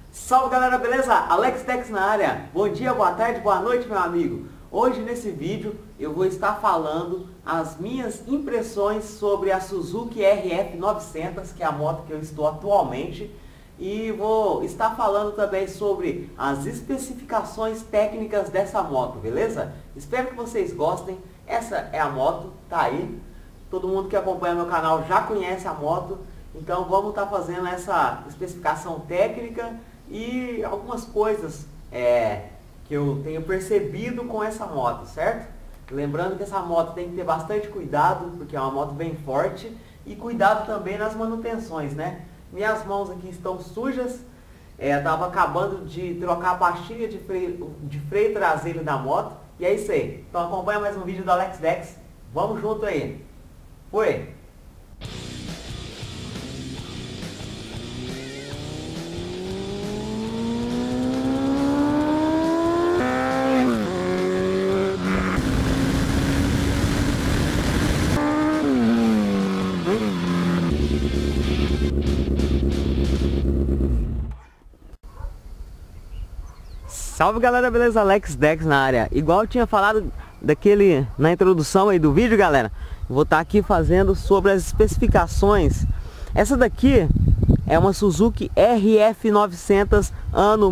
Salve galera, beleza? Alex Dex na área. Bom dia, boa tarde, boa noite, meu amigo. Hoje nesse vídeo eu vou estar falando as minhas impressões sobre a Suzuki RF900, que é a moto que eu estou atualmente. E vou estar falando também sobre as especificações técnicas dessa moto, beleza? Espero que vocês gostem. Essa é a moto, tá aí. Todo mundo que acompanha meu canal já conhece a moto. Então vamos estar fazendo essa especificação técnica e algumas coisas que eu tenho percebido com essa moto, certo? Lembrando que essa moto tem que ter bastante cuidado, porque é uma moto bem forte. E cuidado também nas manutenções, né? Minhas mãos aqui estão sujas. Estava acabando de trocar a pastilha de freio traseiro da moto. E é isso aí. Então acompanha mais um vídeo do Alex Dex. Vamos junto aí. Foi! Salve galera, beleza? Alex Dex na área. Igual eu tinha falado na introdução aí do vídeo, galera, vou estar aqui fazendo sobre as especificações. Essa daqui é uma Suzuki RF900 ano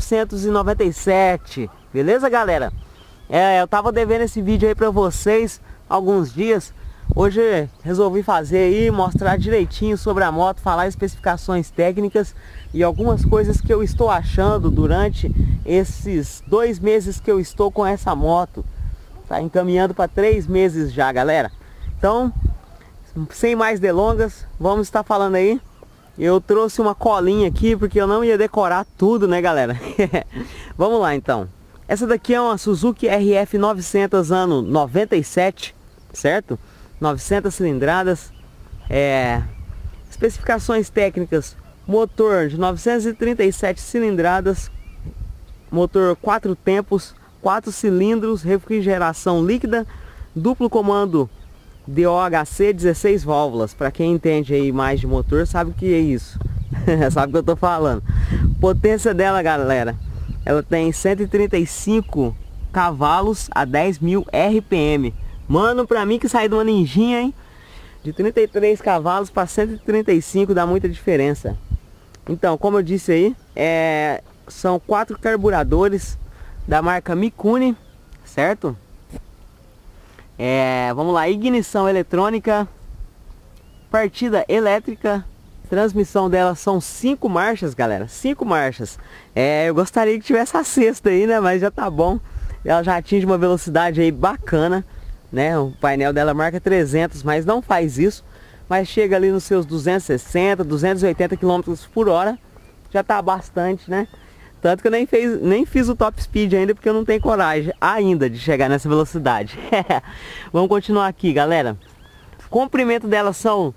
1997. Beleza, galera? Eu tava devendo esse vídeo aí pra vocês há alguns dias. Hoje resolvi fazer aí, mostrar direitinho sobre a moto, falar especificações técnicas e algumas coisas que eu estou achando durante esses 2 meses que eu estou com essa moto. Tá encaminhando para 3 meses já, galera. Então, sem mais delongas, vamos estar falando aí. Eu trouxe uma colinha aqui porque eu não ia decorar tudo, né, galera? Vamos lá, então. Essa daqui é uma Suzuki RF900 ano 97, certo? 900 cilindradas, especificações técnicas: motor de 937 cilindradas, motor 4 tempos, 4 cilindros, refrigeração líquida, duplo comando DOHC, 16 válvulas. Para quem entende aí mais de motor sabe o que é isso. Sabe o que eu tô falando. Potência dela, galera, ela tem 135 cavalos a 10.000 RPM. Mano, pra mim que saí de uma ninjinha, hein? De 33 cavalos para 135 dá muita diferença. Então, como eu disse aí, são 4 carburadores da marca Mikuni, certo? Vamos lá, ignição eletrônica, partida elétrica, transmissão dela são 5 marchas, galera, 5 marchas. Eu gostaria que tivesse a sexta aí, né? Mas já tá bom. Ela já atinge uma velocidade aí bacana, né? O painel dela marca 300, mas não faz isso. Mas chega ali nos seus 260, 280 km por hora. Já tá bastante, né? Tanto que eu nem fiz o top speed ainda, porque eu não tenho coragem ainda de chegar nessa velocidade. Vamos continuar aqui, galera. O comprimento dela são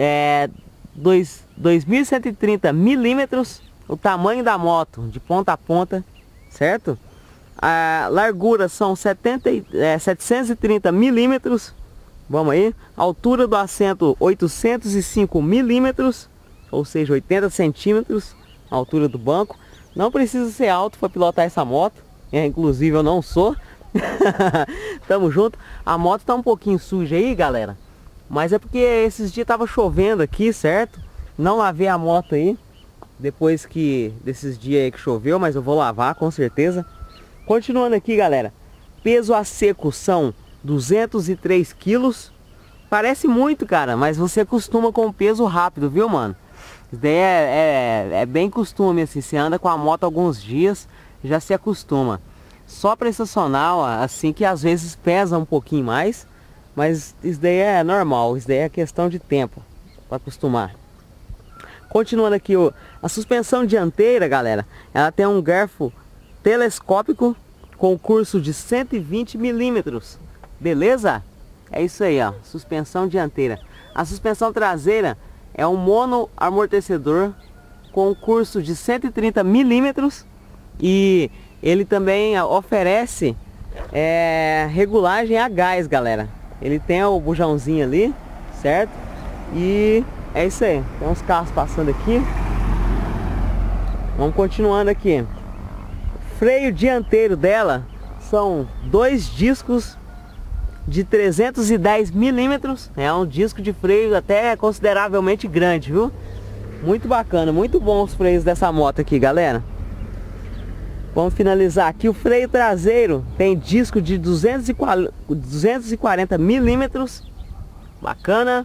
2.130 milímetros. O tamanho da moto de ponta a ponta, certo? A largura são 730 milímetros. Vamos aí. A altura do assento 805 milímetros, ou seja, 80 centímetros a altura do banco. Não precisa ser alto para pilotar essa moto, inclusive eu não sou. Tamo junto. A moto tá um pouquinho suja aí, galera, mas é porque esses dias tava chovendo aqui, certo? Não lavei a moto aí depois desses dias aí que choveu, mas eu vou lavar com certeza. Continuando aqui, galera, peso a seco são 203 quilos. Parece muito, cara, mas você acostuma com o peso rápido, viu, mano? Isso daí é bem costume, assim. Você anda com a moto alguns dias, já se acostuma. Só para estacionar, assim, que às vezes pesa um pouquinho mais, mas isso daí é normal, isso daí é questão de tempo para acostumar. Continuando aqui, a suspensão dianteira, galera, ela tem um garfo telescópico com curso de 120 milímetros. Beleza? É isso aí, ó. Suspensão dianteira. A suspensão traseira é um mono amortecedor com curso de 130 milímetros. E ele também oferece regulagem a gás, galera. Ele tem o bujãozinho ali, certo? E é isso aí. Tem uns carros passando aqui. Vamos continuando aqui. Freio dianteiro dela são 2 discos de 310 milímetros. É um disco de freio até consideravelmente grande, viu? Muito bacana, muito bom os freios dessa moto aqui, galera. Vamos finalizar aqui. O freio traseiro tem disco de 240 milímetros. Bacana.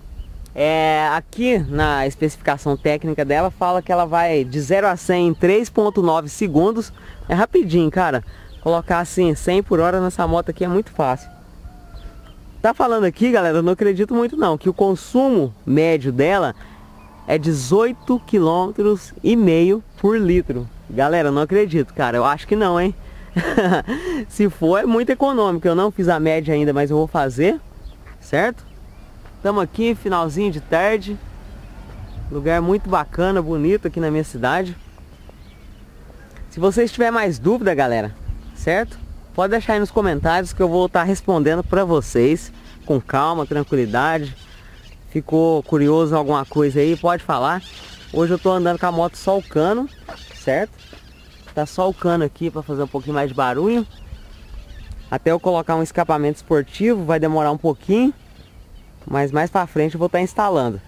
Aqui na especificação técnica dela fala que ela vai de 0 a 100 em 3,9 segundos. É rapidinho, cara. Colocar assim 100 por hora nessa moto aqui é muito fácil. Tá falando aqui, galera, eu não acredito muito não, que o consumo médio dela é 18,5 km por litro. Galera, eu não acredito, cara. Eu acho que não, hein? Se for, é muito econômico. Eu não fiz a média ainda, mas eu vou fazer. Certo? Estamos aqui, finalzinho de tarde. Lugar muito bacana, bonito aqui na minha cidade. Se vocês tiverem mais dúvida, galera, certo? Pode deixar aí nos comentários que eu vou estar respondendo para vocês. Com calma, tranquilidade. Ficou curioso em alguma coisa aí, pode falar. Hoje eu tô andando com a moto só o cano, certo? Tá só o cano aqui para fazer um pouquinho mais de barulho. Até eu colocar um escapamento esportivo vai demorar um pouquinho, mas mais para frente eu vou estar instalando.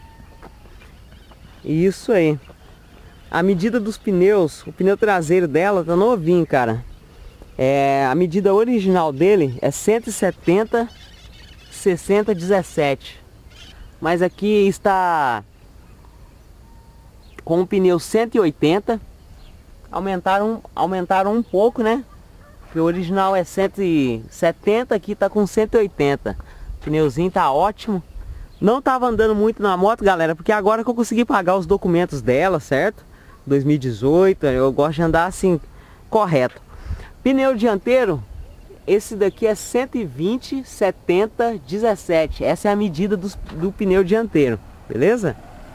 E isso aí. A medida dos pneus, o pneu traseiro dela tá novinho, cara. A medida original dele é 170 60 17. Mas aqui está com o pneu 180. Aumentaram um pouco, né? O original é 170, aqui tá com 180. O pneuzinho tá ótimo. Não tava andando muito na moto, galera, porque agora que eu consegui pagar os documentos dela, certo? 2018, eu gosto de andar assim, correto. Pneu dianteiro, esse daqui é 120 70 17. Essa é a medida do pneu dianteiro, beleza?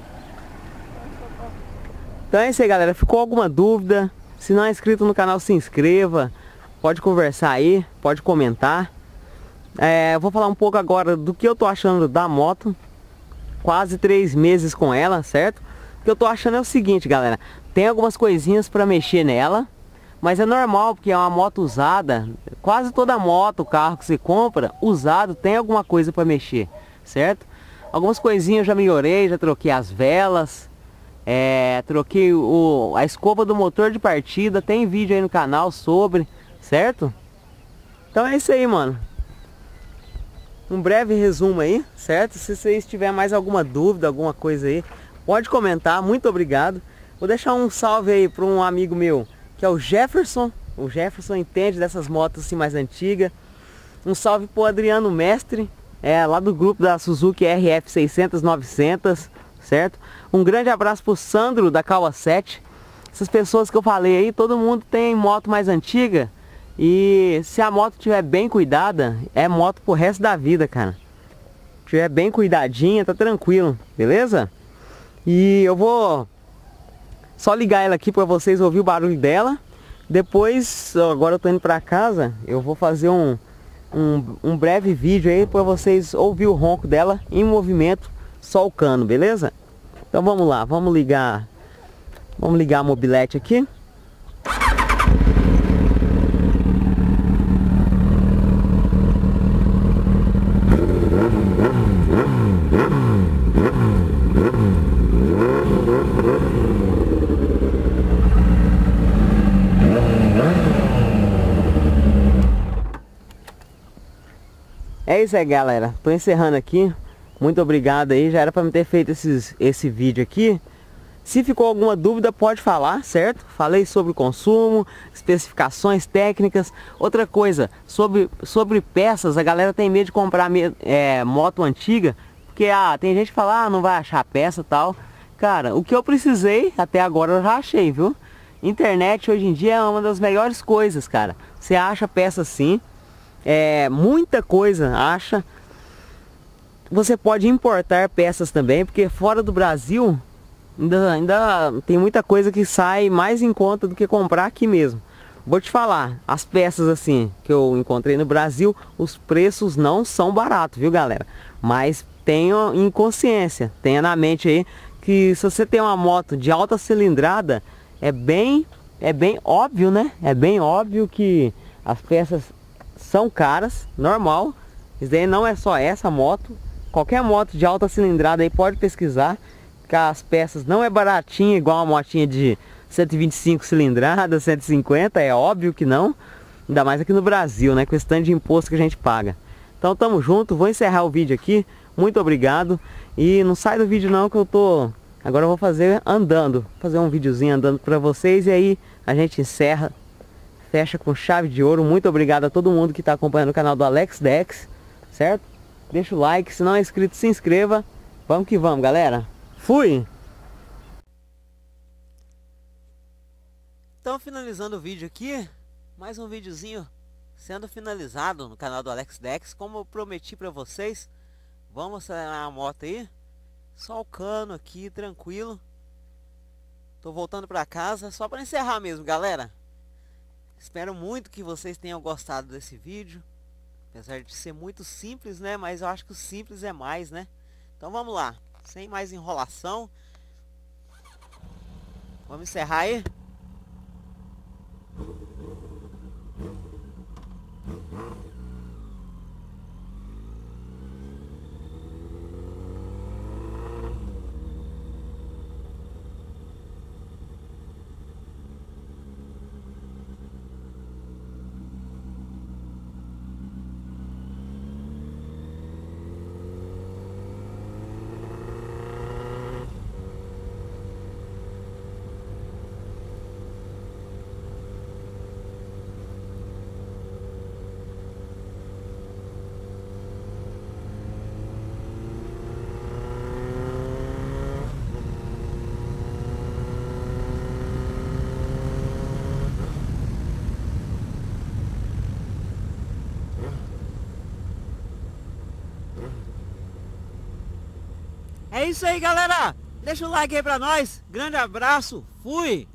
Então é isso aí, galera. Ficou alguma dúvida? Se não é inscrito no canal, se inscreva. Pode conversar aí, pode comentar. Eu vou falar um pouco agora do que eu tô achando da moto. Quase 3 meses com ela, certo? O que eu tô achando é o seguinte, galera. Tem algumas coisinhas para mexer nela, mas é normal, porque é uma moto usada. Quase toda moto, carro que você compra, usado, tem alguma coisa para mexer, certo? Algumas coisinhas eu já melhorei, já troquei as velas. Troquei a escova do motor de partida. Tem vídeo aí no canal sobre, certo? Então é isso aí, mano. Um breve resumo aí, certo? Se vocês tiverem mais alguma dúvida, alguma coisa aí, pode comentar. Muito obrigado. Vou deixar um salve aí para um amigo meu, que é o Jefferson. O Jefferson entende dessas motos assim mais antigas. Um salve pro Adriano Mestre, lá do grupo da Suzuki RF 600 900, certo? Um grande abraço pro Sandro da Kawasaki. Essas pessoas que eu falei aí, todo mundo tem moto mais antiga. E se a moto estiver bem cuidada, é moto pro resto da vida, cara. Se estiver bem cuidadinha, tá tranquilo, beleza? E eu vou só ligar ela aqui para vocês ouvir o barulho dela. Depois, agora eu tô indo para casa, eu vou fazer um breve vídeo aí para vocês ouvir o ronco dela em movimento, só o cano, beleza? Então vamos lá, vamos ligar a mobilete aqui. É isso aí, galera. Tô encerrando aqui. Muito obrigado aí. Já era para me ter feito esse vídeo aqui. Se ficou alguma dúvida, pode falar, certo? Falei sobre o consumo, especificações técnicas. Outra coisa, sobre peças, a galera tem medo de comprar moto antiga. Porque tem gente que fala, não vai achar peça e tal. Cara, o que eu precisei, até agora eu já achei, viu? Internet hoje em dia é uma das melhores coisas, cara. Você acha peça sim. Muita coisa acha. Você pode importar peças também, porque fora do Brasil ainda tem muita coisa que sai mais em conta do que comprar aqui mesmo. Vou te falar, as peças assim que eu encontrei no Brasil, os preços não são baratos, viu, galera? Mas tenha em consciência, tenha na mente aí que se você tem uma moto de alta cilindrada, é bem óbvio, né? É bem óbvio que as peças são caras, normal. Isso daí não é só essa moto. Qualquer moto de alta cilindrada aí pode pesquisar, que as peças não é baratinha igual uma motinha de 125 cilindradas, 150, é óbvio que não. Ainda mais aqui no Brasil, né? Com esse tanto de imposto que a gente paga. Então tamo junto, vou encerrar o vídeo aqui. Muito obrigado. E não sai do vídeo não, que eu tô... Agora eu vou fazer andando. Fazer um videozinho andando pra vocês. E aí a gente encerra. Fecha com chave de ouro. Muito obrigado a todo mundo que tá acompanhando o canal do Alex Dex. Certo? Deixa o like. Se não é inscrito, se inscreva. Vamos que vamos, galera. Fui! Então finalizando o vídeo aqui. Mais um videozinho sendo finalizado no canal do Alex Dex. Como eu prometi pra vocês, vamos acelerar a moto aí. Só o cano aqui, tranquilo. Tô voltando pra casa, só para encerrar mesmo, galera. Espero muito que vocês tenham gostado desse vídeo. Apesar de ser muito simples, né? Mas eu acho que o simples é mais, né? Então vamos lá, sem mais enrolação. Vamos encerrar aí. É isso aí, galera. Deixa o like aí pra nós. Grande abraço. Fui.